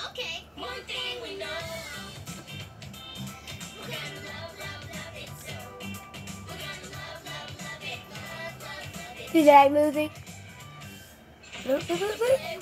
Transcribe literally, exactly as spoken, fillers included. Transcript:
Okay. One thing we know. We're gonna love, love, love it so. We're gonna love, love, love it. Love, love, love it. Do that movie. Look, look, look, look.